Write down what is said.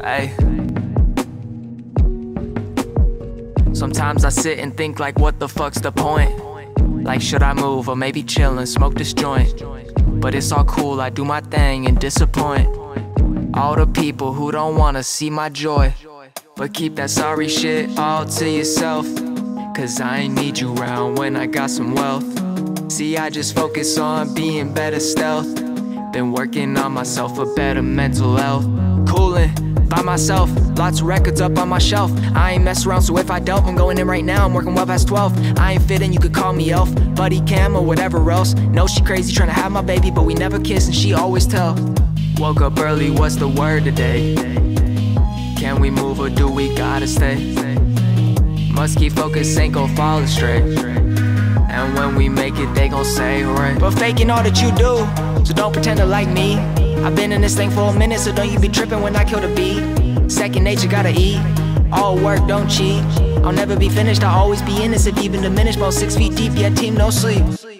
Ay. Sometimes I sit and think like, what the fuck's the point? Like, should I move or maybe chill and smoke this joint? But it's all cool, I do my thing and disappoint all the people who don't wanna see my joy. But keep that sorry shit all to yourself, cause I ain't need you round when I got some wealth. See, I just focus on being better stealth. Been working on myself for better mental health. Coolin' by myself, lots of records up on my shelf. I ain't mess around, so if I delve, I'm going in right now. I'm working well past 12. I ain't fitting, you could call me Elf, Buddy Cam, or whatever else. Know she crazy trying to have my baby, but we never kiss and she always tell. Woke up early, what's the word today? Can we move or do we gotta stay? Must keep focus, ain't gon' fall astray. And when we make it, they gon' say right. But faking all that you do, so don't pretend to like me. I've been in this thing for a minute, so don't you be tripping when I kill the beat. Second nature, gotta eat. All work, don't cheat. I'll never be finished, I'll always be in this. If even diminished, about 6 feet deep, yeah, team, no sleep.